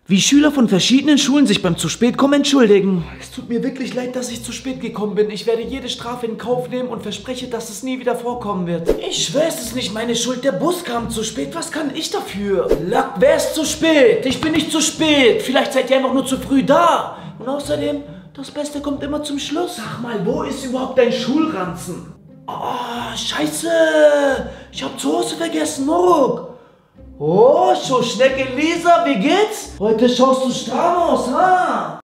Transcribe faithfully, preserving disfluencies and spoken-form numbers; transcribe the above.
Wie Schüler von verschiedenen Schulen sich beim zu spät kommen entschuldigen. Es tut mir wirklich leid, dass ich zu spät gekommen bin. Ich werde jede Strafe in Kauf nehmen und verspreche, dass es nie wieder vorkommen wird. Ich schwöre, es ist nicht meine Schuld. Der Bus kam zu spät. Was kann ich dafür? Lack, wer ist zu spät? Ich bin nicht zu spät. Vielleicht seid ihr einfach nur zu früh da. Und außerdem, das Beste kommt immer zum Schluss. Sag mal, wo ist überhaupt dein Schulranzen? Oh, scheiße. Ich hab zu Hause vergessen, Moruk. Oh, so Schnecke Lisa, wie geht's? Heute schaust du stramm aus, ha?